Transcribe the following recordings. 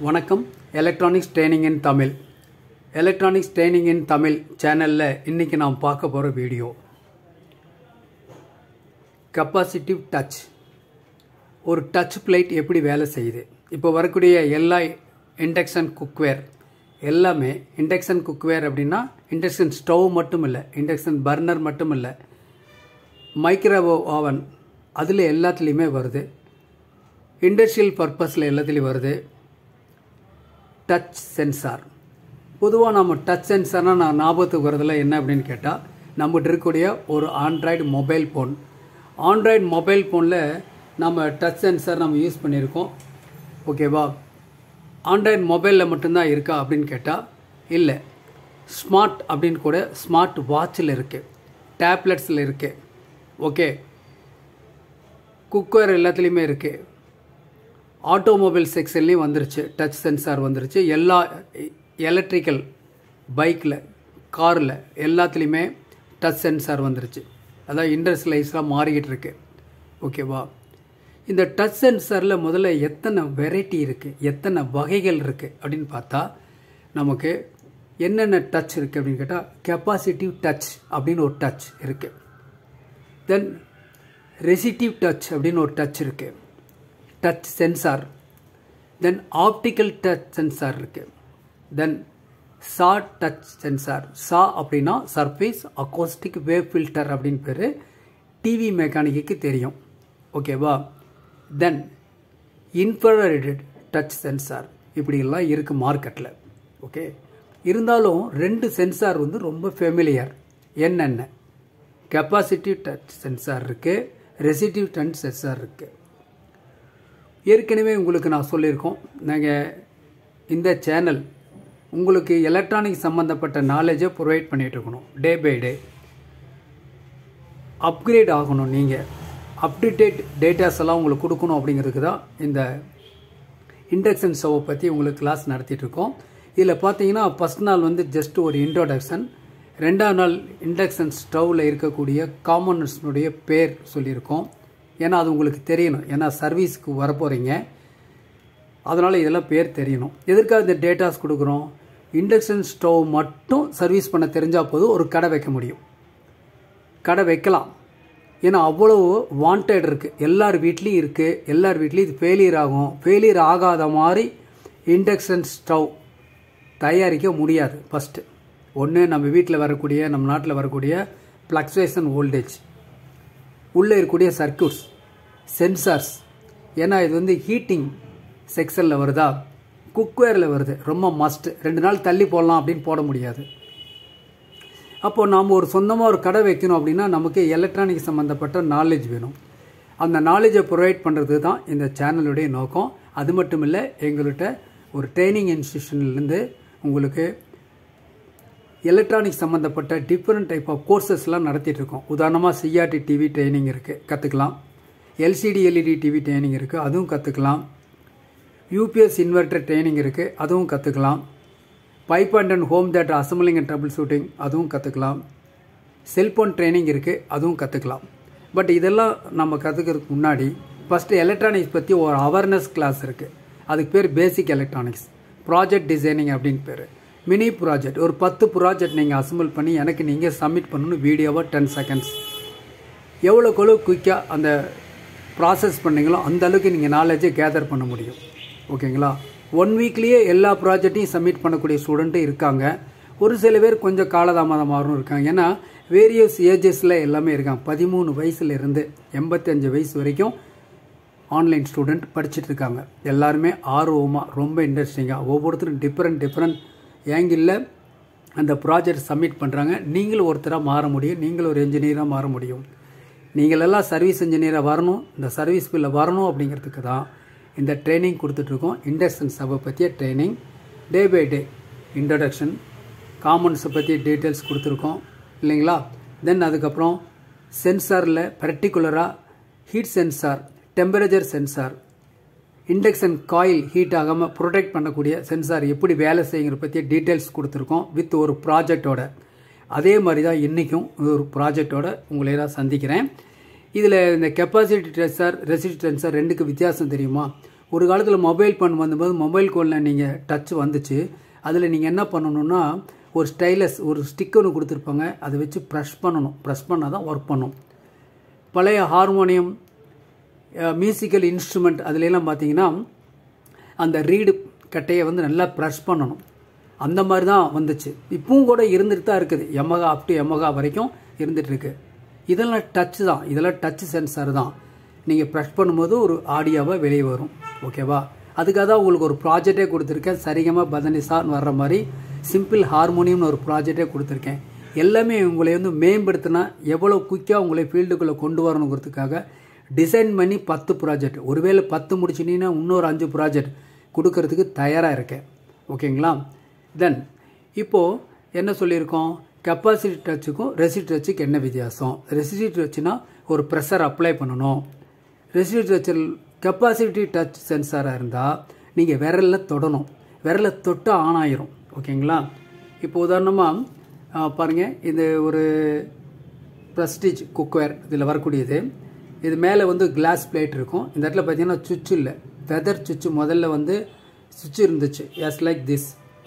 வணக்கம் electronics training in Tamil electronics training in Tamil சேனலில் இன்றைக்கி நாம் பார்க்க போகிற வீடியோ கெப்பாசிட்டிவ் டச். ஒரு டச் பிளேட் எப்படி வேலை செய்யுது. இப்போ வரக்கூடிய எல்லா இண்டக்ஷன் குக்வேர் எல்லாமே இண்டக்ஷன் குக்வேர் அப்படின்னா இண்டக்ஷன் ஸ்டவ் மட்டும் இல்லை, இண்டக்ஷன் பர்னர் மட்டும் இல்லை, மைக்ரோவேவ் ஓவன் அதில் எல்லாத்துலேயுமே வருது, இண்டஸ்ட்ரியல் பர்பஸில் எல்லாத்துலேயும் வருது. டச் சென்சார் பொதுவாக நம்ம டச் சென்சார்னால் நான் ஞாபகத்துக்கு வரதில்ல என்ன அப்படின்னு கேட்டால், நம்மகிட்ட இருக்கக்கூடிய ஒரு Android mobile phone. Android mobile ஃபோனில் நம்ம டச் சென்சார் நம்ம யூஸ் பண்ணியிருக்கோம். ஓகேவா? ஆண்ட்ராய்டு மொபைலில் மட்டும்தான் இருக்கா அப்படின்னு கேட்டால் இல்லை. ஸ்மார்ட் அப்படின்னு கூட ஸ்மார்ட் வாட்சில் இருக்குது, டேப்லெட்ஸில் இருக்குது. ஓகே, குக்வேர் எல்லாத்துலேயுமே இருக்குது. ஆட்டோமொபைல் செக்ஷன்லேயும் வந்துருச்சு, டச் சென்சார் வந்துருச்சு. எல்லா எலக்ட்ரிக்கல் பைக்கில், காரில் எல்லாத்துலேயுமே டச் சென்சார் வந்துருச்சு. அதான் இண்டஸ்ட்ரியலைஸாக மாறிக்கிட்டு இருக்கு. ஓகேவா? இந்த டச் சென்சாரில் முதல்ல எத்தனை வெரைட்டி இருக்குது, எத்தனை வகைகள் இருக்குது அப்படின்னு பார்த்தா நமக்கு என்னென்ன டச் இருக்குது அப்படின்னு கேட்டால், கெப்பாசிட்டிவ் டச் அப்படின்னு ஒரு டச் இருக்குது. தென் ரெசிஸ்டிவ் டச் அப்படின்னு ஒரு டச் இருக்குது, touch sensor. Then optical touch sensor இருக்குது. தென் சா டச் சென்சார். சா அப்படின்னா சர்ஃபேஸ் அக்கோஸ்டிக் வேவ் ஃபில்டர் அப்படின்னு பேர், டிவி மெக்கானிக்கு தெரியும். ஓகேவா? Then infrared touch sensor. இப்படியெல்லாம் இருக்குது மார்க்கெட்டில். ஓகே, இருந்தாலும் ரெண்டு சென்சார் வந்து ரொம்ப ஃபெமிலியர். என்னென்ன? கெப்பாசிட்டிவ் டச் சென்சார் இருக்குது, ரெசிஸ்டிவ் டச் சென்சார் இருக்குது. ஏற்கனவே உங்களுக்கு நான் சொல்லியிருக்கோம், நாங்கள் இந்த சேனல் உங்களுக்கு எலக்ட்ரானிக் சம்மந்தப்பட்ட நாலேஜை ப்ரொவைட் பண்ணிகிட்டு இருக்கணும். டே பை டே அப்கிரேட் ஆகணும். நீங்கள் அப்டேட் டேட்டாஸ் எல்லாம் உங்களுக்கு கொடுக்கணும் அப்படிங்கிறதுக்கு தான் இந்த இண்டக்ஷன் ஸ்டவ்வை பற்றி உங்களுக்கு கிளாஸ் நடத்திட்டுருக்கோம். இதில் பார்த்தீங்கன்னா ஃபஸ்ட் நாள் வந்து ஜஸ்ட் ஒரு இன்ட்ரோடக்ஷன், ரெண்டாவது நாள் இண்டக்ஷன் ஸ்டவ்வில் இருக்கக்கூடிய காம்பனன்ட்ஸ்னுடைய பேர் சொல்லியிருக்கோம். ஏன்னா அது உங்களுக்கு தெரியணும், ஏன்னா சர்வீஸ்க்கு வரப்போகிறீங்க, அதனால் இதெல்லாம் பேர் தெரியணும். எதற்காக இந்த டேட்டாஸ் கொடுக்குறோம்? இண்டக்ஷன் ஸ்டவ் மட்டும் சர்வீஸ் பண்ண தெரிஞ்சால் போதும், ஒரு கடை வைக்க முடியும், கடை வைக்கலாம். ஏன்னா அவ்வளோ வாண்டட் இருக்குது, எல்லார் வீட்லேயும் இருக்குது. எல்லார் வீட்லேயும் இது ஃபெயிலியர் ஆகும். ஃபெயிலியர் ஆகாத மாதிரி இண்டக்ஷன் ஸ்டவ் தயாரிக்க முடியாது. ஃபஸ்ட்டு ஒன்று, நம்ம வீட்டில் வரக்கூடிய, நம்ம நாட்டில் வரக்கூடிய ஃப்ளக்சுவேஷன் வோல்டேஜ், உள்ளே இருக்கக்கூடிய சர்க்யூட்ஸ், சென்சார்ஸ். ஏன்னா இது வந்து ஹீட்டிங் செக்ஷனில் வருதா, குக்வேரில் வருது, ரொம்ப மஸ்ட். 2 நாள் தள்ளி போடலாம் அப்படின்னு போட முடியாது. அப்போது நாம் ஒரு சொந்தமாக ஒரு கடை வைக்கணும் அப்படின்னா நமக்கு எலக்ட்ரானிக் சம்மந்தப்பட்ட நாலேஜ் வேணும். அந்த நாலேஜை ப்ரொவைட் பண்ணுறது தான் இந்த சேனலுடைய நோக்கம். அது மட்டும் இல்லை, எங்கள்கிட்ட ஒரு ட்ரைனிங் இன்ஸ்டியூஷன்லேருந்து உங்களுக்கு எலக்ட்ரானிக் சம்மந்தப்பட்ட டிஃப்ரெண்ட் டைப் ஆஃப் கோர்சஸ்லாம் நடத்திட்டுருக்கோம். உதாரணமாக சிஆர்டி டிவி ட்ரைனிங் இருக்குது, கற்றுக்கலாம். எல்சிடி எல்இடி டிவி ட்ரைனிங் இருக்குது, அதுவும் கற்றுக்கலாம். யூபிஎஸ் இன்வெர்டர் ட்ரைனிங் இருக்குது, அதுவும் கற்றுக்கலாம். Pipe and home theatre assembling and trouble shooting, அதுவும் கற்றுக்கலாம். செல்ஃபோன் ட்ரைனிங் இருக்குது, அதுவும் கற்றுக்கலாம். பட் இதெல்லாம் நம்ம கற்றுக்கிறதுக்கு முன்னாடி ஃபஸ்ட்டு எலக்ட்ரானிக்ஸ் பற்றி ஒரு அவேர்னஸ் கிளாஸ் இருக்குது. அதுக்கு பேர் பேசிக் எலக்ட்ரானிக்ஸ், ப்ராஜெக்ட் டிசைனிங் அப்படின்னு பேர். மினி ப்ராஜெக்ட், ஒரு 10 ப்ராஜெக்ட் நீங்கள் அசம்பிள் பண்ணி எனக்கு நீங்கள் சப்மிட் பண்ணணும், வீடியோவாக 10 செகண்ட்ஸ். எவ்வளோக்கு குயிக்காக அந்த ப்ராசஸ் பண்ணீங்களோ அந்த அளவுக்கு நீங்கள் நாலேஜை கேதர் பண்ண முடியும். ஓகேங்களா? 1 வீக்லேயே எல்லா ப்ராஜெக்டையும் சப்மிட் பண்ணக்கூடிய ஸ்டூடெண்ட்டும் இருக்காங்க. ஒரு சில பேர் கொஞ்சம் காலதாமதமாகவும் இருக்காங்க. ஏன்னா வேரியஸ் ஏஜஸில் எல்லாமே இருக்காங்க. 13 வயசுலேருந்து 85 வயசு வரைக்கும் ஆன்லைன் ஸ்டூடெண்ட் படிச்சுட்டு இருக்காங்க. எல்லாருமே ஆர்வமாக, ரொம்ப இன்ட்ரெஸ்டிங்காக, ஒவ்வொருத்தரும் டிஃப்ரெண்ட் ஏங்கிளில் அந்த ப்ராஜெக்ட் சப்மிட் பண்ணுறாங்க. நீங்களும் ஒருத்தராக மாற முடியும், நீங்களும் ஒரு என்ஜினியராக மாற முடியும். நீங்களெல்லாம் சர்வீஸ் இன்ஜினியராக வரணும், இந்த சர்வீஸ் ஃபீல்டில் வரணும் அப்படிங்கிறதுக்கு தான் இந்த ட்ரைனிங் கொடுத்துட்ருக்கோம். இண்டக்ஷன் ஸ்டவ்வை பற்றிய training, day by day introduction, காம்பனன்ட்ஸை பற்றி டீட்டெயில்ஸ் கொடுத்துருக்கோம் இல்லைங்களா? தென் அதுக்கப்புறம் சென்சாரில் பர்டிகுலராக heat sensor, temperature sensor, induction coil heat ஆகாமல் ப்ரொடெக்ட் பண்ணக்கூடிய சென்சார் எப்படி வேலை செய்யுங்கிற பற்றி டீட்டெயில்ஸ் கொடுத்துருக்கோம் வித் ஒரு ப்ராஜெக்டோட. அதே மாதிரி தான் இன்றைக்கும் ஒரு ப்ராஜெக்டோட உங்களை நான் சந்திக்கிறேன். இதில் இந்த கெப்பாசிட்டி டென்சார், ரெசிஸ்டன்ஸ் டென்சார் ரெண்டுக்கு வித்தியாசம் தெரியுமா? ஒரு காலத்தில் மொபைல் ஃபோன் வந்தபோது மொபைல் ஃபோனில் நீங்கள் டச் வந்துச்சு. அதில் நீங்கள் என்ன பண்ணணும்னா ஒரு ஸ்டைலஸ் ஒரு ஸ்டிக் ஒன்று கொடுத்துருப்பாங்க, அதை வச்சு ப்ரெஷ் பண்ணணும். ப்ரெஷ் பண்ணால் தான் ஒர்க் பண்ணும். பழைய ஹார்மோனியம் மியூசிக்கல் இன்ஸ்ட்ருமெண்ட் அதுலெல்லாம் பார்த்தீங்கன்னா அந்த ரீடு கட்டையை வந்து நல்லா ப்ரெஷ் பண்ணணும். அந்த மாதிரி தான் வந்துச்சு. இப்பவும் கூட இருந்துட்டு தான் இருக்குது. எமகா அப் டு எமகா வரைக்கும் இருந்துகிட்ருக்கு. இதெல்லாம் டச் தான், இதெல்லாம் டச் சென்சார் தான். நீங்கள் ப்ரெஷ் பண்ணும்போது ஒரு ஆடியோவாக வெளியே வரும். ஓகேவா? அதுக்காக தான் உங்களுக்கு ஒரு ப்ராஜெக்டே கொடுத்துருக்கேன். சரிகமா பதனிசான்னு வர்ற மாதிரி சிம்பிள் ஹார்மோனியம்னு ஒரு ப்ராஜெக்டே கொடுத்துருக்கேன். எல்லாமே உங்களை வந்து மேம்படுத்தினா எவ்வளோ குயிக்காக உங்களை ஃபீல்டுக்குள்ளே கொண்டு வரணுங்கிறதுக்காக டிசைன் பண்ணி 10 ப்ராஜெக்ட், ஒருவேளை 10 முடிச்சுனீங்கன்னா இன்னொரு 5 ப்ராஜெக்ட் கொடுக்கறதுக்கு தயாராக இருக்கேன். ஓகேங்களா? தென் இப்போது என்ன சொல்லியிருக்கோம், கெப்பாசிட்டி டச்சுக்கும் ரெசிஸ்டிவ் டச்சுக்கு என்ன வித்தியாசம்? ரெசிஸ்டிவ் டச்சுனா ஒரு ப்ரெஷர் அப்ளை பண்ணணும். ரெசிஸ்டிவ் டச்சில் கெப்பாசிட்டி டச் சென்சாராக இருந்தால் நீங்கள் விரலில் தொடணும். விரலை தொட்டால் ஆன் ஆயிரும். ஓகேங்களா? இப்போ உதாரணமாக பாருங்கள், இது ஒரு ப்ரெஸ்டீஜ் குக்வேர் இதில் வரக்கூடியது. இது மேலே வந்து கிளாஸ் பிளேட் இருக்கும். இந்த இடத்துல பார்த்தீங்கன்னா சுவிட்ச் இல்லை, வெதர் சுவிட்ச். முதல்ல வந்து சுவிட்ச் இருந்துச்சு, எஸ் லைக் திஸ்.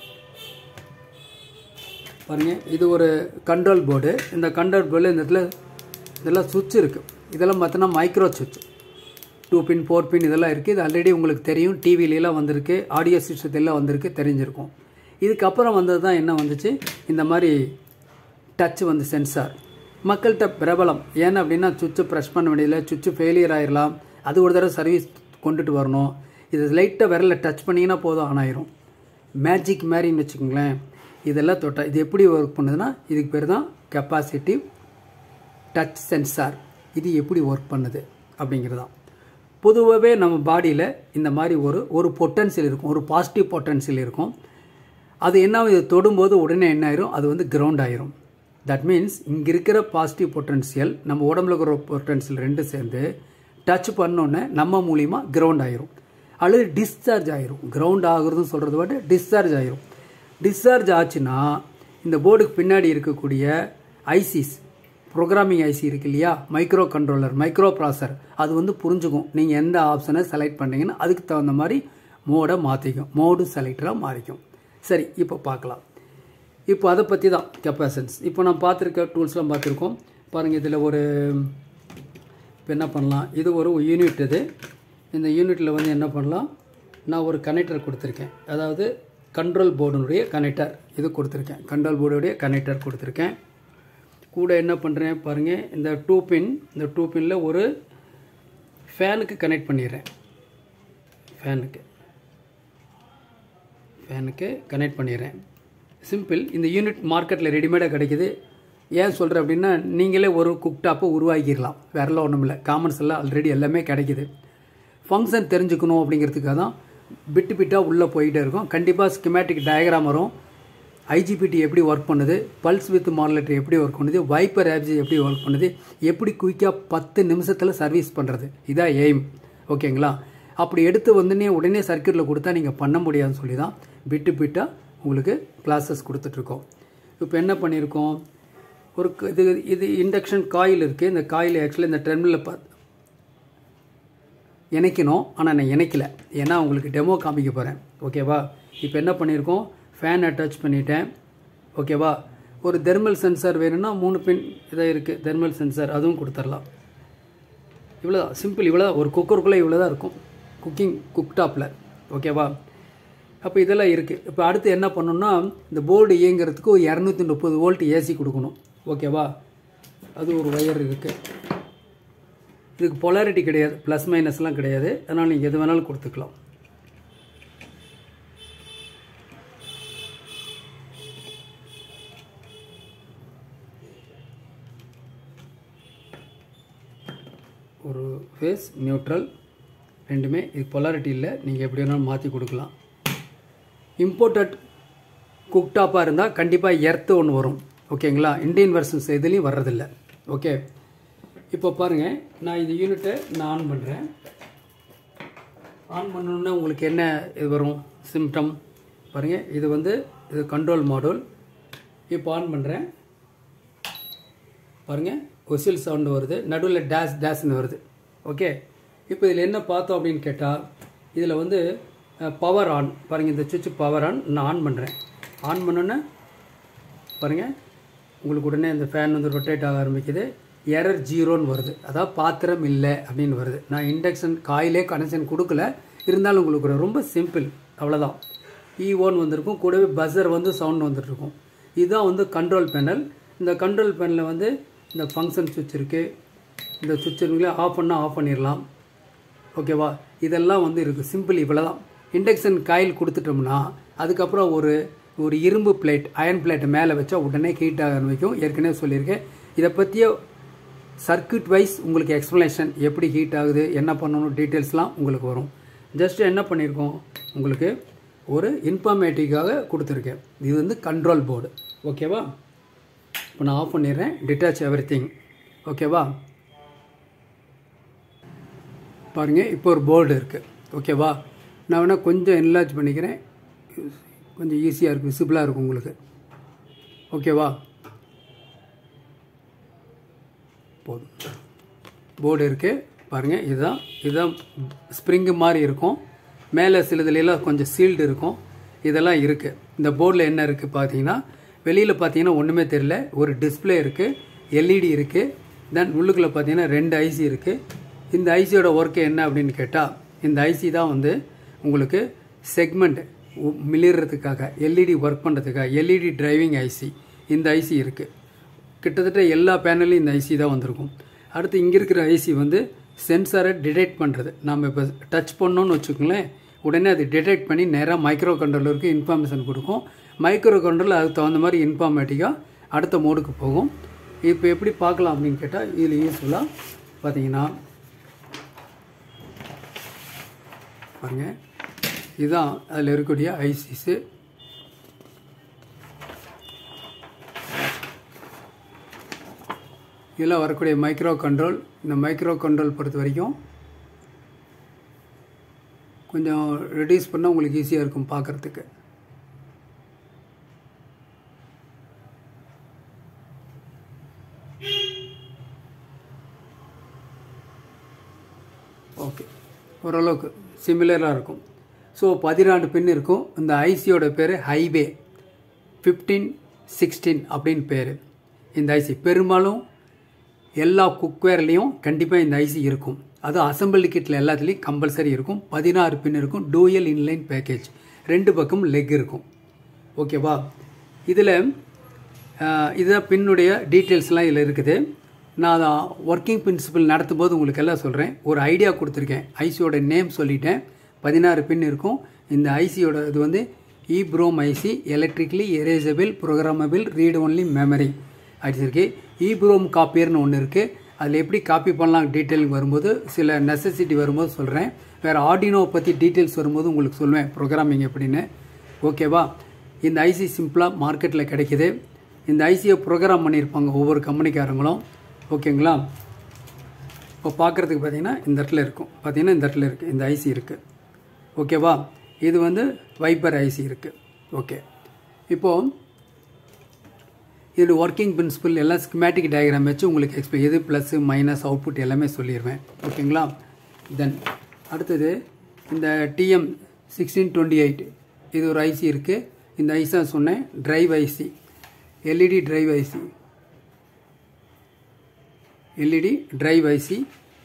பாருங்கள், இது ஒரு கண்ட்ரோல் போர்டு. இந்த கண்ட்ரோல் போர்டில் இந்த இடத்துல இதெல்லாம் சுவிட்ச் இருக்குது. இதெல்லாம் பார்த்தோன்னா மைக்ரோ சுவிட்ச், 2 பின் 4 பின் இதெல்லாம் இருக்குது. இது ஆல்ரெடி உங்களுக்கு தெரியும், டிவிலெலாம் வந்திருக்கு, ஆடியோ சிஸ்டத்திலாம் வந்திருக்கு, தெரிஞ்சிருக்கும். இதுக்கப்புறம் வந்தது தான் என்ன வந்துச்சு, இந்த மாதிரி டச் வந்து சென்சார் மக்கள்கிட்ட பிரபலம். ஏன்னா அப்படின்னா சுவிட்சை ப்ரெஷ் பண்ண வேண்டியதில்லை, சுவிட்சு ஃபெயிலியர் ஆகிடலாம், அது ஒரு தடவை சர்வீஸ் கொண்டுட்டு வரணும். இது லைட்டாக விரலில் டச் பண்ணிங்கன்னா போதும் ஆன் ஆயிரும். மேஜிக் மாதிரின்னு வச்சுக்கோங்களேன். இதெல்லாம் தொட்டால் இது எப்படி ஒர்க் பண்ணுதுன்னா இதுக்கு பேர் தான் கெப்பாசிட்டிவ் டச் சென்சார். இது எப்படி ஒர்க் பண்ணுது அப்படிங்கிறது தான். பொதுவாகவே நம்ம பாடியில் இந்த மாதிரி ஒரு பொட்டன்சியல் இருக்கும், ஒரு பாசிட்டிவ் பொட்டன்சியல் இருக்கும். அது என்ன, இது தொடும்போது உடனே என்ன ஆயிரும், அது வந்து கிரவுண்ட் ஆயிரும். தட் மீன்ஸ் இங்கே இருக்கிற பாசிட்டிவ் பொட்டன்சியல் நம்ம உடம்புல இருக்கிற பொட்டன்சியல் ரெண்டும் சேர்ந்து டச் பண்ணோன்னே நம்ம மூலியமாக கிரவுண்ட் ஆயிரும் அல்லது டிஸ்சார்ஜ் ஆயிரும். கிரவுண்ட் ஆகுறதுன்னு சொல்கிறது வந்து டிஸ்சார்ஜ் ஆயிரும். டிஸ்சார்ஜ் ஆச்சுன்னா இந்த போர்டுக்கு பின்னாடி இருக்கக்கூடிய ஐசிஸ், ப்ரோக்ராமிங் ஐசி இருக்கு இல்லையா, மைக்ரோ கண்ட்ரோலர், மைக்ரோ ப்ராசர், அது வந்து புரிஞ்சுக்கும் நீங்கள் எந்த ஆப்ஷனை செலக்ட் பண்ணிங்கன்னா அதுக்கு தகுந்த மாதிரி மோடை மாற்றிக்கும், மோடு செலக்டராக மாறிக்கும். சரி, இப்போ பார்க்கலாம். இப்போ அதை பற்றி தான் கெப்பாசிட்டன்ஸ். இப்போ நான் பார்த்துருக்க டூல்ஸ்லாம் பார்த்துருக்கோம். பாருங்கள், இதில் இப்போ என்ன பண்ணலாம், இது ஒரு யூனிட். இது இந்த யூனிட்டில் வந்து என்ன பண்ணலாம், நான் ஒரு கனெக்டர் கொடுத்துருக்கேன். அதாவது கண்ட்ரோல் போர்டுனுடைய கனெக்டர் இது கொடுத்துருக்கேன். கண்ட்ரோல் போர்டுடைய கனெக்டர் கொடுத்துருக்கேன். கூட என்ன பண்ணுறேன் பாருங்கள், இந்த 2 பின், இந்த 2 பின்னில் ஒரு ஃபேனுக்கு கனெக்ட் பண்ணிடுறேன். ஃபேனுக்கு கனெக்ட் பண்ணிடுறேன். சிம்பிள். இந்த யூனிட் மார்க்கெட்டில் ரெடிமேடாக கிடைக்கிது. ஏன் சொல்கிறேன் அப்படின்னா, நீங்களே ஒரு குக்டாப்பை உருவாக்கிடலாம். வேறெல்லாம் ஒன்றும் இல்லை, காமன்ஸ் எல்லாம் ஆல்ரெடி எல்லாமே கிடைக்கிது. ஃபங்க்ஷன் தெரிஞ்சுக்கணும் அப்படிங்கிறதுக்காக தான் பிட்டு பிட்டாக உள்ளே போயிட்டே இருக்கும். கண்டிப்பாக ஸ்கிமேட்டிக் டயக்ராம் வரும். ஐஜிபிடி எப்படி ஒர்க் பண்ணுது, பல்ஸ் வித் மாடுலேட்டர் எப்படி ஒர்க் பண்ணுது, வைப்பர் ஆப்ஜி எப்படி ஒர்க் பண்ணுது, எப்படி குயிக்காக 10 நிமிஷத்தில் சர்வீஸ் பண்ணுறது, இதான் எய்ம். ஓகேங்களா? அப்படி எடுத்து வந்துன்னே உடனே சர்க்கியூட்டில் கொடுத்தா நீங்கள் பண்ண முடியாதுன்னு சொல்லி தான் பிட்டு பிட்டாக உங்களுக்கு கிளாஸஸ் கொடுத்துட்ருக்கோம். இப்போ என்ன பண்ணியிருக்கோம், ஒரு இது இண்டக்ஷன் காயில் இருக்குது. இந்த காயில் ஆக்சுவலி இந்த டெர்மினலில் இணைக்கணும். ஆனால் நான் இணைக்கலை, ஏன்னா உங்களுக்கு டெமோ காமிக்க போகிறேன். ஓகேவா? இப்போ என்ன பண்ணியிருக்கோம், ஃபேன் அட்டாச் பண்ணிட்டேன். ஓகேவா? ஒரு தெர்மல் சென்சார் வேணும்னா 3 பின் இதாக இருக்குது, தெர்மல் சென்சார், அதுவும் கொடுத்துடலாம். இவ்வளோதான் சிம்பிள். இவ்வளோ ஒரு குக்கருக்குள்ளே இவ்வளோ தான் இருக்கும், குக்டாப்பில். ஓகேவா? அப்போ இதெல்லாம் இருக்குது. இப்போ அடுத்து என்ன பண்ணணும்னா, இந்த போர்டு இயங்கிறதுக்கு ஒரு 230 வோல்ட் ஏசி கொடுக்கணும். ஓகேவா? அது ஒரு ஒயர் இருக்குது. இதுக்கு பொலாரிட்டி கிடையாது, ப்ளஸ் மைனஸ்லாம் கிடையாது. அதனால் நீங்கள் எது வேணாலும் கொடுத்துக்கலாம். ஒரு ஃபேஸ் நியூட்ரல் ரெண்டுமே. இது பொலாரிட்டி இல்லை, நீங்கள் எப்படி வேணாலும் மாற்றி கொடுக்கலாம். இம்போர்ட்டட் குக்டாப்பாக இருந்தால் கண்டிப்பாக எர்த்து ஒன்று வரும். ஓகேங்களா? இண்டியன் வெர்ஷன்ஸ் எதுலேயும் வர்றதில்லை. ஓகே, இப்போ பாருங்கள், நான் இந்த யூனிட்டை நான் ஆன் பண்ணுறேன். ஆன் பண்ணணுன்னா உங்களுக்கு என்ன இது வரும் சிம்டம் பாருங்கள். இது கண்ட்ரோல் மாடல். இப்போ ஆன் பண்ணுறேன் பாருங்கள், ஒசில் சவுண்டு வருது, நடுவில் டேஷ்னு வருது. ஓகே, இப்போ இதில் என்ன பார்த்தோம் அப்படின்னு கேட்டால், இதில் வந்து பவர் ஆன் பாருங்கள், இந்த சுவிட்ச் பவர் ஆன். நான் ஆன் பண்ணுறேன். ஆன் பண்ணோன்னே பாருங்கள், உங்களுக்கு உடனே இந்த ஃபேன் வந்து ரொட்டேட் ஆக ஆரம்பிக்குது. எரர் 0ன்னு வருது, அதாவது பாத்திரம் இல்லை அப்படின்னு வருது. நான் இண்டக்ஷன் காயிலே கனெக்ஷன் கொடுக்கல, இருந்தாலும் உங்களுக்கு ரொம்ப சிம்பிள், அவ்வளோதான். E1 வந்திருக்கும், கூடவே பஸர் வந்து சவுண்ட் வந்துட்டுருக்கும். இதுதான் வந்து கண்ட்ரோல் பேனல். இந்த கண்ட்ரோல் பேனலில் வந்து இந்த ஃபங்க்ஷன் சுவிட்ச் இருக்குது. இந்த சுவிட்ச் இருக்குங்களே, ஆஃப் பண்ணால் ஆஃப் பண்ணிடலாம். ஓகேவா? இதெல்லாம் வந்து இருக்குது, சிம்பிள் இவ்வளோ தான். இண்டக்ஷன் காயில் கொடுத்துட்டோம்னா அதுக்கப்புறம் ஒரு இரும்பு பிளேட், அயன் பிளேட்டை மேலே வச்சா உடனே ஹீட் ஆக ஆரம்பிக்கும். ஏற்கனவே சொல்லியிருக்கேன். இதை பற்றிய சர்க்யூட் வைஸ் உங்களுக்கு எக்ஸ்ப்ளனேஷன், எப்படி ஹீட் ஆகுது, என்ன பண்ணணும், டீட்டெயில்ஸ்லாம் உங்களுக்கு வரும். ஜஸ்ட் என்ன பண்ணியிருக்கோம், உங்களுக்கு ஒரு இன்ஃபர்மேட்டிவாக கொடுத்துருக்கேன். இது வந்து கண்ட்ரோல் போர்டு. ஓகேவா? இப்போ நான் ஆஃப் பண்ணிடுறேன். Detach everything. ஓகேவா? பாருங்கள், இப்போ ஒரு போர்டு இருக்குது. ஓகேவா? நான் வேணால் கொஞ்சம் என்லார்ஜ் பண்ணிக்கிறேன், கொஞ்சம் ஈஸியாக இருக்கும், விசிபிளாக இருக்கும் உங்களுக்கு. ஓகேவா? போதும். போர்டு இருக்குது பாருங்கள். இதுதான் ஸ்ப்ரிங்கு மாதிரி இருக்கும். மேலே சிலதுலாம் கொஞ்சம் சீல்டு இருக்கும். இதெல்லாம் இருக்குது. இந்த போர்டில் என்ன இருக்குது பார்த்தீங்கன்னா, வெளியில் பார்த்தீங்கன்னா ஒன்றுமே தெரியல. ஒரு டிஸ்பிளே இருக்குது, எல்இடி இருக்குது. தென் உள்ளுக்குள்ளே பார்த்தீங்கன்னா 2 ஐசி இருக்குது. இந்த ஐசியோட ஒர்க்கு என்ன அப்படின்னு கேட்டால், இந்த ஐசி தான் வந்து உங்களுக்கு செக்மெண்ட் மிளிறதுக்காக, எல்இடி ஒர்க் பண்ணுறதுக்காக, எல்இடி டிரைவிங் ஐசி இந்த ஐசி இருக்குது. கிட்டத்தட்ட எல்லா பேனல்லையும் இந்த ஐசி தான் வந்திருக்கும். அடுத்து இங்கே இருக்கிற ஐசி வந்து சென்சாரை டிடெக்ட் பண்ணுறது. நம்ம இப்போ டச் பண்ணோன்னு வச்சுக்கோங்களேன், உடனே அது டிடெக்ட் பண்ணி நேராக மைக்ரோ கண்ட்ரோலருக்கு இன்ஃபர்மேஷன் கொடுக்கும். மைக்ரோ கண்ட்ரோல் அதுக்கு தகுந்த மாதிரி இன்ஃபார்மேட்டிக்காக அடுத்த மோடுக்கு போகும். இப்போ எப்படி பார்க்கலாம் அப்படின்னு கேட்டால், இதில் யூஸ்ஃபுல்லாக பார்த்தீங்கன்னா பாருங்கள், இதுதான் அதில் இருக்கக்கூடிய ஐசிஸு. இதில் வரக்கூடிய மைக்ரோ கண்ட்ரோல். இந்த மைக்ரோ கண்ட்ரோல் பொறுத்த வரைக்கும் கொஞ்சம் ரெடியூஸ் பண்ணால் உங்களுக்கு ஈஸியாக இருக்கும் பார்க்குறதுக்கு. ஓகே, ஓரளவுக்கு சிமிலராக இருக்கும். ஸோ 14 பின் இருக்கும். இந்த ஐசியோட பேர் ஹைவே 1516 அப்படின்னு பேர். இந்த ஐசி பெரும்பாலும் எல்லா குக்வேர்லேயும் கண்டிப்பாக இந்த ஐசி இருக்கும். அது அசம்பிள் கிட்டில் எல்லாத்துலேயும் கம்பல்சரி இருக்கும். 16 பின் இருக்கும். டூயல் இன்லைன் பேக்கேஜ், 2 பக்கம் லெக் இருக்கும். ஓகேவா? இதில் இதுதான் பின்னுடைய டீட்டெயில்ஸ்லாம் இதில் இருக்குது. நான் அதை ஒர்க்கிங் பிரின்சிபல் நடத்தும் போது உங்களுக்கு எல்லாம் சொல்கிறேன். ஒரு ஐடியா கொடுத்துருக்கேன். ஐசியோட நேம் சொல்லிட்டேன். 16 பின் இருக்கும். இந்த ஐசியோட இது வந்து EEPROM IC, electrically erasable programmable read only memory அடிச்சிருக்கு. EEPROM காப்பியர்னு ஒன்று இருக்குது. அதில் எப்படி காப்பி பண்ணலாம் டீட்டெயிலிங் வரும்போது, சில நெசசிட்டி வரும்போது சொல்கிறேன். வேறு ஆர்டினோவை பற்றி டீட்டெயில்ஸ் வரும்போது உங்களுக்கு சொல்லுவேன் ப்ரோக்ராமிங் எப்படின்னு. ஓகேவா? இந்த ஐசி சிம்பிளாக மார்க்கெட்டில் கிடைக்கிது. இந்த ஐசியை ப்ரோக்ராம் பண்ணியிருப்பாங்க ஒவ்வொரு கம்பெனிக்காரங்களும். ஓகேங்களா? இப்போ பார்க்குறதுக்கு பார்த்தீங்கன்னா இந்த இடத்துல இருக்கும். பார்த்தீங்கன்னா இந்த இடத்துல இருக்குது, இந்த ஐசி இருக்குது. ஓகேவா? இது வந்து வைப்பர் ஐசி இருக்குது. ஓகே, இப்போது இது ஒர்க்கிங் பிரின்சிபல் எல்லாம் ஸ்கிமேட்டிக் டயக்ராம் வச்சு உங்களுக்கு எக்ஸ்பிளைன், எது ப்ளஸ்ஸு மைனஸ் அவுட்புட் எல்லாமே சொல்லிடுவேன். ஓகேங்களா? தென் அடுத்தது இந்த TM1628 இது ஒரு ஐசி இருக்குது. இந்த ஐசி தான் சொன்னேன், drive IC, LED drive IC, LED drive IC.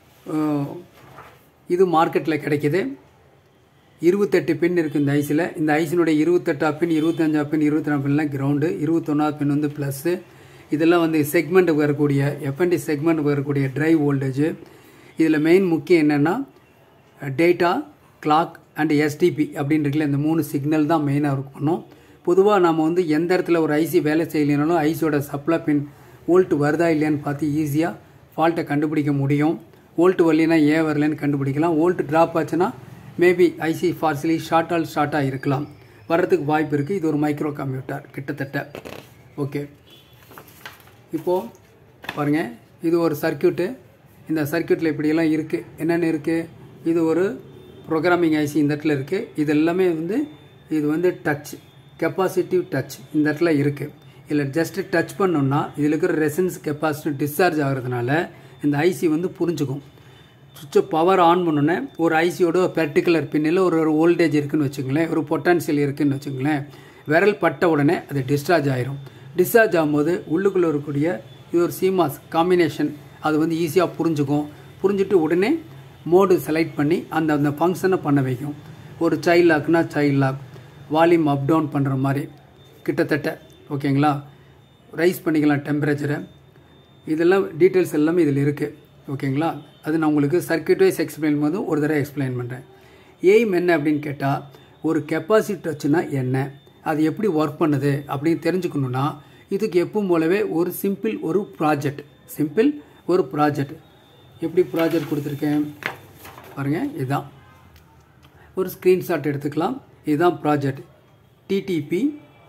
இது மார்க்கெட்டில் கிடைக்கிது. 28 பின் இருக்குது இந்த ஐசியில். இந்த ஐசினுடைய 28 பின், 25 பின், 24 பின்லாம் கிரவுண்டு, 21 பின் வந்து ப்ளஸ்ஸு. இதெல்லாம் வந்து செக்மெண்ட்டுக்கு வரக்கூடிய எஃப்என்டி செக்மெண்ட்டுக்கு வரக்கூடிய டிரைவ் வோல்டேஜ். இதில் மெயின் முக்கியம் என்னென்னா டேட்டா, கிளாக் அண்ட் எஸ்டிபி அப்படின்றதுல இந்த 3 சிக்னல் தான் மெயினாக ஒர்க் பண்ணோம். பொதுவாக நம்ம வந்து எந்த இடத்துல ஒரு ஐசி வேலை செய்யலைனாலும் ஐசியோட சப்ளை பின் வோல்ட் வருதா இல்லையான்னு பார்த்து ஈஸியாக ஃபால்ட்டை கண்டுபிடிக்க முடியும். வோல்ட் வரலைன்னா ஏன் வரலன்னு கண்டுபிடிக்கலாம். வோல்ட் ட்ராப் ஆச்சுன்னா மேபி ஐசி பார்சலி ஷார்ட்டாக இருக்கலாம், வர்றதுக்கு வாய்ப்பு இருக்குது. இது ஒரு மைக்ரோ கம்ப்யூட்டர் கிட்டத்தட்ட. ஓகே, இப்போது பாருங்கள், இது ஒரு சர்க்கியூட்டு. இந்த சர்க்கியூட்டில் இப்படியெல்லாம் இருக்குது. என்னென்ன இருக்குது? இது ஒரு ப்ரோக்ராமிங் ஐசி இந்த இடத்துல இருக்குது. இது எல்லாமே வந்து இது வந்து டச், கெப்பாசிட்டிவ் டச் இந்த இடத்துல இருக்குது. இதில் ஜஸ்ட்டு டச் பண்ணோம்னா இதில் இருக்கிற ரெசன்ஸ் கெப்பாசிட்டி டிஸ்சார்ஜ் ஆகிறதுனால இந்த ஐசி வந்து புரிஞ்சுக்கும். சுவிட்சை பவர் ஆன் பண்ணோன்னே ஒரு ஐசியோட பர்டிகுலர் பின்னில் ஒரு வோல்டேஜ் இருக்குதுன்னு வச்சுங்களேன், ஒரு பொட்டன்ஷியல் இருக்குதுன்னு வச்சுங்களேன், விரல் பட்ட உடனே அது டிஸ்சார்ஜ் ஆயிரும். டிஸ்சார்ஜ் ஆகும்போது உள்ளுக்குள்ளே இருக்கக்கூடிய இது ஒரு சிமாஸ் காம்பினேஷன், அது வந்து ஈஸியாக புரிஞ்சுட்டு உடனே மோடு செலக்ட் பண்ணி அந்த ஃபங்க்ஷனை பண்ண வைக்கும். ஒரு சைல்ட் லாக்னா child lock, volume up down பண்ணுற மாதிரி கிட்டத்தட்ட, ஓகேங்களா. ரைஸ் பண்ணிக்கலாம் டெம்பரேச்சரை, இதெல்லாம் டீட்டெயில்ஸ் எல்லாமே இதில் இருக்குது, ஓகேங்களா. அது நான் உங்களுக்கு சர்க்யூட் வைஸ் எக்ஸ்பிளைன் போது ஒரு தடவை எக்ஸ்பிளைன் பண்ணுறேன். எய்ம் என்ன அப்படின்னு கேட்டால், ஒரு கெப்பாசிட்டி டச்சுனா என்ன, அது எப்படி ஒர்க் பண்ணுது அப்படின்னு தெரிஞ்சுக்கணுன்னா இதுக்கு எப்பவும் போலவே ஒரு சிம்பிள் ஒரு ப்ராஜெக்ட் எப்படி ப்ராஜெக்ட் கொடுத்துருக்கேன் பாருங்கள். இதுதான் ஒரு ஸ்க்ரீன்ஷாட் எடுத்துக்கலாம். இதுதான் ப்ராஜெக்ட் டிடிபி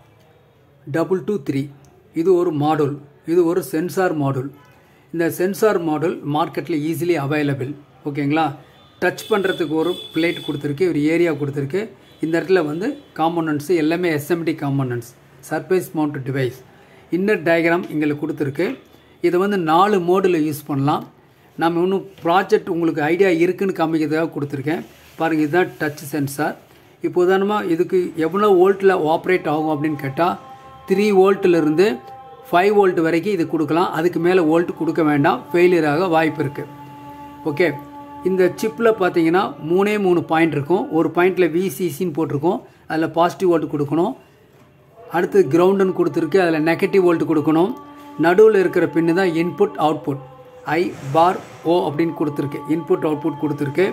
223. இது ஒரு மாடல், இது ஒரு சென்சார் மாடல். இந்த சென்சார் மாடல் மார்க்கெட்டில் ஈஸிலி அவைலபிள், ஓகேங்களா. டச் பண்ணுறதுக்கு ஒரு பிளேட் கொடுத்துருக்கு, ஒரு ஏரியா கொடுத்துருக்கு. இந்த இடத்துல வந்து காம்போனன்ட்ஸு எல்லாமே SMT components, surface mount device. Inner diagram எங்களுக்கு கொடுத்துருக்கு. இதை வந்து 4 மோடில் யூஸ் பண்ணலாம். நம்ம இன்னும் ப்ராஜெக்ட் உங்களுக்கு ஐடியா இருக்குதுன்னு காமிக்கிறதுக்காக கொடுத்துருக்கேன் பாருங்கள். இதுதான் டச் சென்சார். இப்போ உதாரணமாக இதுக்கு எவ்வளோ வோல்ட்டில் ஆப்ரேட் ஆகும் அப்படின்னு கேட்டால் 3 வோல்ட்டிலிருந்து 5 வோல்ட் வரைக்கும் இது கொடுக்கலாம். அதுக்கு மேலே வோல்ட் கொடுக்க வேண்டாம், ஃபெயிலியர் ஆக வாய்ப்பு இருக்குது. ஓகே, இந்த சிப்பில் பார்த்தீங்கன்னா 3 பாயிண்ட் இருக்கும். ஒரு பாயிண்டில் விசிசின்னு போட்டிருக்கோம், அதில் பாசிட்டிவ் வோல்ட் கொடுக்கணும். அடுத்து கிரவுண்டுன்னு கொடுத்துருக்கு, அதில் நெகட்டிவ் வோல்ட் கொடுக்கணும். நடுவில் இருக்கிற பின்னு தான் இன்புட் அவுட்புட், I/O அப்படின்னு கொடுத்துருக்கு, இன்புட் அவுட்புட் கொடுத்துருக்கு.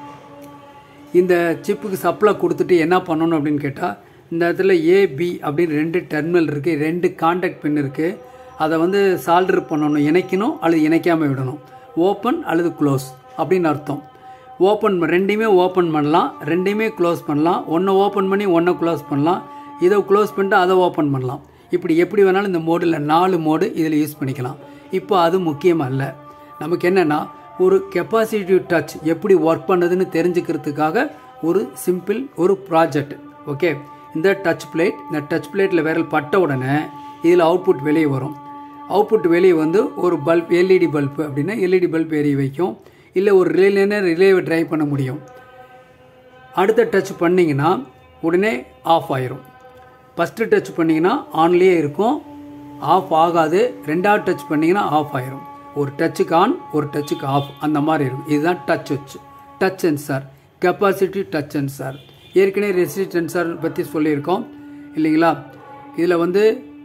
இந்த சிப்புக்கு சப்ளை கொடுத்துட்டு என்ன பண்ணணும் அப்படின்னு கேட்டால், இந்த இடத்துல ஏபி அப்படின்னு 2 டெர்மினல் இருக்குது, 2 கான்டாக்ட் பின் இருக்குது. அதை வந்து சால்டர் பண்ணணும், இணைக்கணும் அல்லது இணைக்காமல் விடணும். ஓப்பன் அல்லது க்ளோஸ் அப்படின்னு அர்த்தம். ஓப்பன் ரெண்டையுமே ஓப்பன் பண்ணலாம், ரெண்டையுமே க்ளோஸ் பண்ணலாம். ஒன்றை ஓப்பன் பண்ணி ஒன்றை க்ளோஸ் பண்ணலாம், இதை க்ளோஸ் பண்ணிட்டு அதை ஓப்பன் பண்ணலாம். இப்படி எப்படி வேணாலும் இந்த மோடில் 4 மோடு இதில் யூஸ் பண்ணிக்கலாம். இப்போ அது முக்கியமாக இல்லை, நமக்கு என்னென்னா ஒரு கெப்பாசிட்டிவ் டச் எப்படி ஒர்க் பண்ணுதுன்னு தெரிஞ்சுக்கிறதுக்காக ஒரு சிம்பிள் ஒரு ப்ராஜெக்ட். ஓகே, இந்த டச் பிளேட், இந்த டச் பிளேட்டில் விரல் பட்ட உடனே இதில் அவுட்புட் வெளியே வரும். அவுட்புட் வெளியே வந்து ஒரு பல்ப், எல்இடி பல்பு அப்படின்னா எல்இடி பல்ப் எரிய வைக்கும், இல்லை ஒரு ரிலேவை ட்ரைவ் பண்ண முடியும். அடுத்த டச் பண்ணிங்கன்னா உடனே ஆஃப் ஆயிரும். ஃபஸ்ட்டு டச் பண்ணிங்கன்னா ஆன்லேயே இருக்கும், ஆஃப் ஆகாது. ரெண்டாவது டச் பண்ணிங்கன்னா ஆஃப் ஆயிரும். ஒரு டச்சுக்கு ஆன், ஒரு டச்சுக்கு ஆஃப், அந்த மாதிரி இருக்கும். இதுதான் touch sensor, capacitive touch sensor. ஏற்கனவே ரெசிஸ்டன்ஸ் சென்சார் பற்றி சொல்லியிருக்கோம் இல்லைங்களா. இதில் வந்து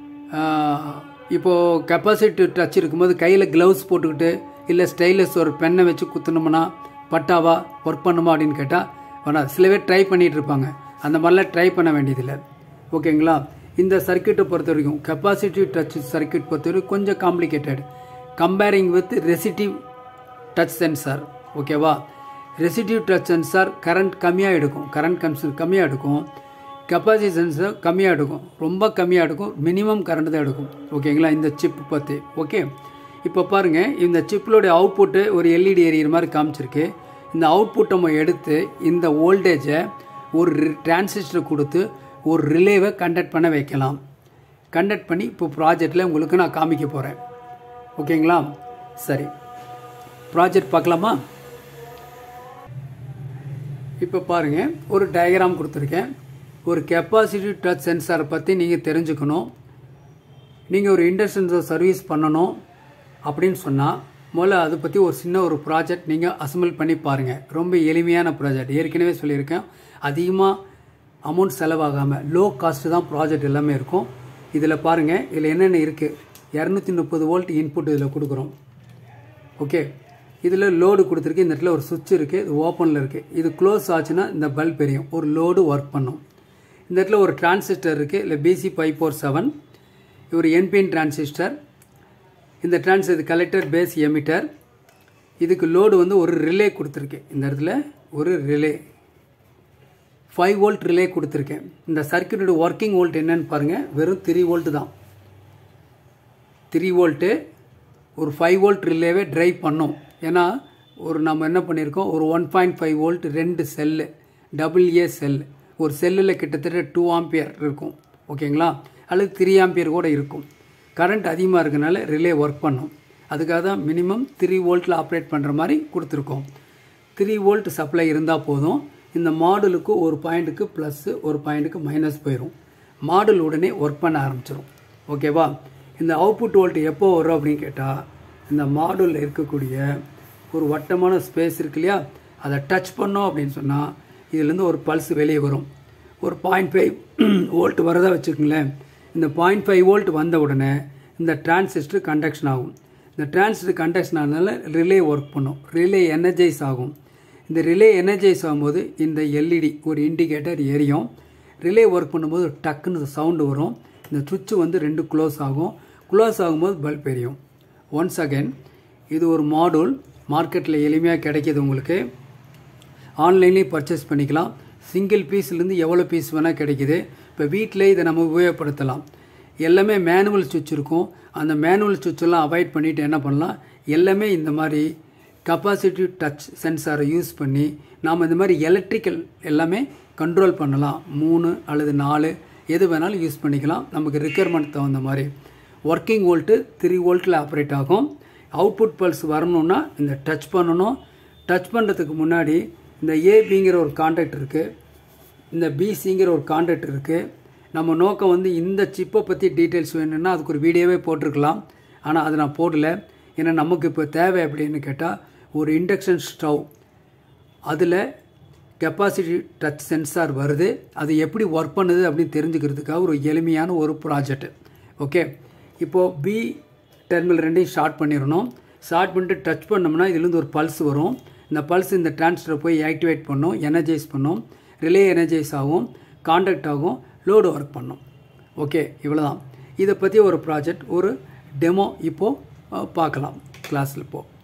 இப்போது கெப்பாசிட்டிவ் டச் இருக்கும்போது கையில் க்ளவுஸ் போட்டுக்கிட்டு இல்லை ஸ்டைலஸ் ஒரு பெண்ணை வச்சு குத்துனோம்னா பட்டாவா ஒர்க் பண்ணுமா அப்படின்னு கேட்டால் வேணாம். சில பேர் ட்ரை பண்ணிகிட்டு இருப்பாங்க, அந்த மாதிரிலாம் ட்ரை பண்ண வேண்டியதில்லை, ஓகேங்களா. இந்த சர்க்யூட்டை பொறுத்த வரைக்கும் கெப்பாசிட்டிவ் டச் சர்க்யூட் பொறுத்த வரைக்கும் கொஞ்சம் complicated comparing with resistive touch sensor, ஓகேவா. ரெசிஸ்டிவ் டச் சென்சார் கரண்ட் கம்மியாக எடுக்கும், கம்மியாக எடுக்கும். கெப்பாசிட்டி சென்சார் கம்மியாக எடுக்கும், ரொம்ப கம்மியாக எடுக்கும், மினிமம் கரண்ட் தான் எடுக்கும், ஓகேங்களா. இந்த சிப் பற்றி ஓகே. இப்போ பாருங்கள், இந்த சிப்பிலோடைய அவுட்புட்டு ஒரு எல்இடி எரியிற மாதிரி காமிச்சிருக்கு. இந்த அவுட்புட்டை நம்ம எடுத்து இந்த வோல்டேஜை ஒரு டிரான்சிஸ்டர் கொடுத்து ஒரு ரிலேவை கண்டக்ட் பண்ண வைக்கலாம். கண்டக்ட் பண்ணி இப்போ ப்ராஜெக்டில் உங்களுக்கு நான் காமிக்க போகிறேன், ஓகேங்களா. சரி, ப்ராஜெக்ட் பார்க்கலாமா. இப்போ பாருங்கள், ஒரு டயக்ராம் கொடுத்துருக்கேன். ஒரு கெப்பாசிட்டிவ் டச் சென்சாரை பற்றி நீங்கள் தெரிஞ்சுக்கணும். நீங்கள் ஒரு இண்டக்ஷன் சர்வீஸ் பண்ணணும் அப்படின்னு சொன்னால் முதல்ல அதை பற்றி ஒரு சின்ன ஒரு ப்ராஜெக்ட் நீங்கள் அசம்பிள் பண்ணி பாருங்கள். ரொம்ப எளிமையான ப்ராஜெக்ட், ஏற்கனவே சொல்லியிருக்கேன். அதிகமாக அமௌண்ட் செலவாகாமல் லோ காஸ்ட்டு தான் ப்ராஜெக்ட் எல்லாமே இருக்கும். இதில் பாருங்கள், இதில் என்னென்ன இருக்குது. 230 வோல்ட் இன்புட் இதில் கொடுக்குறோம், ஓகே. இதில் லோடு கொடுத்துருக்கு, இந்த இடத்துல ஒரு சுவிட்ச் இருக்குது, இது ஓப்பனில் இருக்குது. இது க்ளோஸ் ஆச்சுன்னா இந்த பல்ப் எரியும், ஒரு லோடு ஒர்க் பண்ணும். இந்த இடத்துல ஒரு டிரான்சிஸ்டர் இருக்குது, இல்லை BC547, ஒரு என்பிஎன் டிரான்சிஸ்டர். இந்த இது கலெக்டர், பேஸ், எமிட்டர். இதுக்கு லோடு வந்து ஒரு ரிலே கொடுத்துருக்கு. இந்த இடத்துல ஒரு ரிலே 5 வோல்ட் ரிலே கொடுத்துருக்கேன். இந்த சர்க்யூட்டோட ஒர்க்கிங் வோல்ட் என்னன்னு பாருங்கள், வெறும் 3 வோல்ட் தான். 3 வோல்ட்டு ஒரு 5 வோல்ட் ரிலேவே ட்ரைவ் பண்ணோம். ஏன்னா நம்ம என்ன பண்ணியிருக்கோம், ஒரு 1.5 வோல்ட் 2 செல்லு, AA செல். ஒரு செல்லில் கிட்டத்தட்ட 2 ஆம்பியர் இருக்கும், ஓகேங்களா, அல்லது 3 ஆம்பியர் கூட இருக்கும். கரண்ட் அதிகமாக இருக்கனால ரிலே ஒர்க் பண்ணும். அதுக்காக தான் மினிமம் 3 வோல்ட்டில் ஆப்ரேட் பண்ணுற மாதிரி கொடுத்துருக்கோம். 3 வோல்ட் சப்ளை இருந்தால் போதும். இந்த மாடுலுக்கு ஒரு பாயிண்ட்டுக்கு ப்ளஸ் ஒரு பாயிண்ட்டுக்கு மைனஸ் போயிடும். மாடுல் உடனே ஒர்க் பண்ண ஆரம்பிச்சிடும். ஓகேவா? இந்த அவுட்புட் வோல்ட் எப்போ வரும் அப்படின்னு கேட்டால், இந்த மாடுலில் இருக்கக்கூடிய ஒரு வட்டமான ஸ்பேஸ் இருக்கு இல்லையா, அதை டச் பண்ணோம் அப்படின்னு சொன்னால் இதுலேருந்து ஒரு பல்ஸ் வெளியே வரும். ஒரு 0.5 வோல்ட் வரதா வச்சுக்கோங்களேன். இந்த 0.5 வோல்ட் வந்த உடனே இந்த டிரான்சிஸ்டர் கண்டக்ஷன் ஆகும். இந்த டிரான்சிஸ்டர் கண்டக்ஷன் ஆனதுனால ரிலே ஒர்க் பண்ணும். ரிலே எனர்ஜைஸ் ஆகும். இந்த ரிலே எனர்ஜைஸ் ஆகும்போது இந்த எல்இடி ஒரு இண்டிகேட்டர் எரியும். ரிலே ஒர்க் பண்ணும்போது டக்குன்னு சவுண்டு வரும். இந்த சுவிட்சு வந்து 2 க்ளோஸ் ஆகும். க்ளோஸ் ஆகும்போது பல்ப் எரியும். ஒன்ஸ் அகைன் இது ஒரு மாடூல். மார்க்கெட்டில் எளிமையாக கிடைக்கிது. உங்களுக்கு ஆன்லைன்லேயும் பர்ச்சேஸ் பண்ணிக்கலாம். சிங்கிள் பீஸ்லேருந்து எவ்வளோ பீஸ் வேணால் கிடைக்கிது. இப்போ வீட்டிலே இதை நம்ம உபயோகப்படுத்தலாம். எல்லாமே மேனுவல் சுவிட்ச் இருக்கும். அந்த மேனுவல் சுவிட்செல்லாம் அவாய்ட் பண்ணிவிட்டு என்ன பண்ணலாம், எல்லாமே இந்த மாதிரி கெப்பாசிட்டிவ் டச் சென்சாரை யூஸ் பண்ணி நாம் இந்த மாதிரி எலக்ட்ரிக்கல் எல்லாமே கண்ட்ரோல் பண்ணலாம். 3 அல்லது 4 எது வேணாலும் யூஸ் பண்ணிக்கலாம். நமக்கு ரிக்யர்மெண்ட் தகுந்த மாதிரி. ஒர்க்கிங் வோல்ட்டு 3 வோல்ட்டில் ஆப்ரேட் ஆகும். அவுட்புட் பல்ஸ் வரணுன்னா இந்த டச் பண்ணணும். டச் பண்ணுறதுக்கு முன்னாடி இந்த ஏபிங்கிற ஒரு கான்டாக்ட் இருக்குது, இந்த பிசிங்கிற ஒரு கான்டாக்ட் இருக்குது. நம்ம நோக்கம் வந்து இந்த சிப்பை பற்றி டீட்டெயில்ஸ் வேணும்னா அதுக்கு ஒரு வீடியோவே போட்டிருக்கலாம். ஆனால் அது நான் போடல. ஏன்னா நமக்கு இப்போ தேவை அப்படின்னு கேட்டால் ஒரு இண்டக்ஷன் ஸ்டவ், அதில் கெப்பாசிட்டிவ் டச் சென்சார் வருது, அது எப்படி ஒர்க் பண்ணுது அப்படின்னு தெரிஞ்சுக்கிறதுக்காக ஒரு எளிமையான ஒரு ப்ராஜெக்ட். ஓகே, இப்போது பி டெர்மினல் 2ஐயும் ஷார்ட் பண்ணிடணும். ஷார்ட் பண்ணிட்டு டச் பண்ணோம்னா இதுலேருந்து ஒரு பல்ஸ் வரும். இந்த பல்ஸ் இந்த டிரான்சிஸ்டரை போய் ஆக்டிவேட் பண்ணும், எனர்ஜைஸ் பண்ணும், ரிலே எனர்ஜைஸ் ஆகும், கான்டாக்ட் ஆகும், லோடு ஒர்க் பண்ணும். ஓகே, இவ்வளோதான். இதை பற்றி ஒரு ப்ராஜெக்ட், ஒரு டெமோ இப்போது பார்க்கலாம் கிளாஸில்.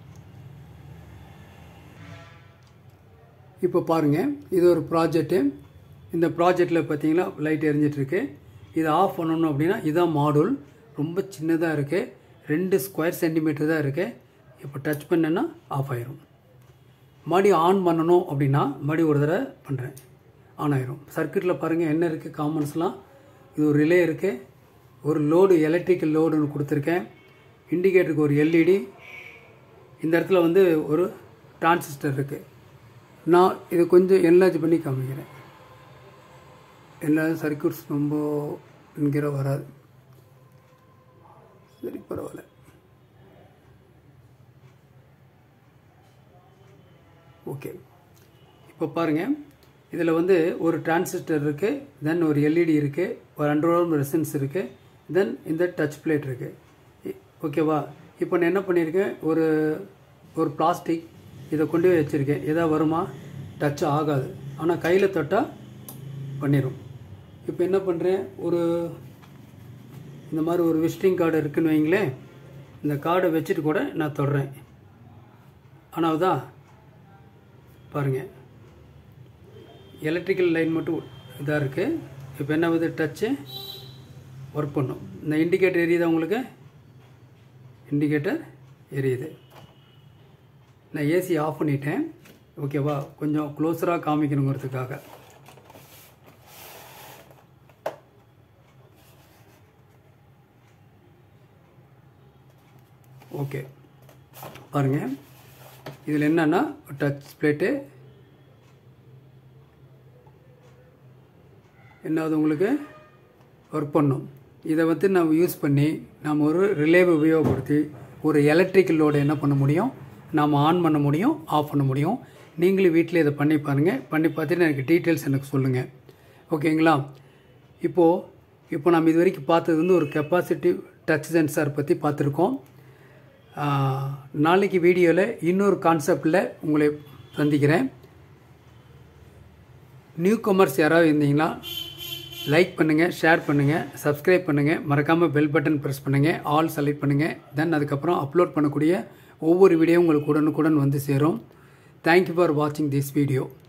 இப்போ பாருங்கள், இது ஒரு ப்ராஜெக்ட்டு. இந்த ப்ராஜெக்டில் பார்த்தீங்கன்னா லைட் எரிஞ்சிட்ருக்கு. இதை ஆஃப் பண்ணணும் அப்படின்னா இதுதான் மாடூல். ரொம்ப சின்னதாக இருக்குது, 2 ஸ்கொயர் சென்டிமீட்டர் தான் இருக்குது. இப்போ டச் பண்ணேன்னா ஆஃப் ஆயிரும். மறுபடி ஆன் பண்ணணும் அப்படின்னா மறுபடி ஒரு தடவை பண்ணுறேன், ஆன் ஆயிரும். சர்க்கியூட்டில் பாருங்கள் என்ன இருக்குது காமன்ஸ்லாம். இது ஒரு ரிலே இருக்குது, ஒரு லோடு எலக்ட்ரிக்கல் லோடுன்னு கொடுத்துருக்கேன், இண்டிகேட்டருக்கு ஒரு எல்இடி, இந்த இடத்துல வந்து ஒரு டிரான்சிஸ்டர் இருக்குது. நான் இது கொஞ்சம் என்லார்ஜ் பண்ணி காமிக்கிறேன். எல்லா சர்க்கியூட்ஸ் ரொம்ப என்கிற வராது. சரி, பரவாயில்ல. ஓகே, இப்போ பாருங்கள், இதில் வந்து ஒரு டிரான்சிஸ்டர் இருக்குது, தென் ஒரு எல்இடி இருக்குது, ஒரு 100 ஓம் ரெசிஸ்டன்ஸ் இருக்குது, தென் இந்த டச் பிளேட் இருக்குது. ஓகேவா? இப்போ நான் என்ன பண்ணியிருக்கேன், ஒரு பிளாஸ்டிக் இதை கொண்டு போய் வச்சுருக்கேன். எதாவது வருமா? டச் ஆகாது. ஆனால் கையில் தொட்டால் பண்ணிடும். இப்போ என்ன பண்ணுறேன், இந்த மாதிரி ஒரு விசிட்டிங் கார்டு இருக்குதுன்னு வைங்களேன். இந்த கார்டை வச்சுட்டு கூட நான் தொடுறேன். ஆனால் தான் பாருங்கள், எலக்ட்ரிக்கல் லைன் மட்டும் இதாக இருக்குது. இப்போ என்ன வந்து டச்சு ஒர்க் பண்ணும். இந்த இண்டிகேட்டர் எரியுதா உங்களுக்கு? இண்டிகேட்டர் எரியுது. நான் ஏசி ஆஃப் பண்ணிட்டேன். ஓகேவா? கொஞ்சம் க்ளோஸராக காமிக்கணுங்கிறதுக்காக. ஓகே, பாருங்கள், இதில் என்னன்னா டச் பிளேட்டு என்னாவது உங்களுக்கு ஒர்க் பண்ணும். இதை வந்து நம்ம யூஸ் பண்ணி நாம் ஒரு ரிலேவை உபயோகப்படுத்தி ஒரு எலக்ட்ரிக்கல் லோடு என்ன பண்ண முடியும், நாம் ஆன் பண்ண முடியும், ஆஃப் பண்ண முடியும். நீங்களும் வீட்டில் இதை பண்ணி பாருங்கள். பண்ணி பார்த்துட்டு எனக்கு டீட்டெயில்ஸ் எனக்கு சொல்லுங்கள். ஓகேங்களா? இப்போ நம்ம இது வரைக்கும் பார்த்தது வந்து ஒரு கெப்பாசிட்டிவ் டச் சென்சார் பற்றி பார்த்துருக்கோம். நாளைக்கு வீடியோவில் இன்னொரு கான்செப்டில் உங்களை சந்திக்கிறேன். நியூ கமர்ஸ் யாராவது இருந்தீங்கன்னா லைக் பண்ணுங்கள், ஷேர் பண்ணுங்கள், சப்ஸ்கிரைப் பண்ணுங்கள், மறக்காமல் பெல் பட்டன் ப்ரெஸ் பண்ணுங்கள், ஆல் செலக்ட் பண்ணுங்கள். தென் அதுக்கப்புறம் அப்லோட் பண்ணக்கூடிய ஒவ்வொரு வீடியோ உங்களுக்கு உடனுக்குடன் வந்து சேரும். தேங்க்யூ ஃபார் வாட்சிங் திஸ் வீடியோ.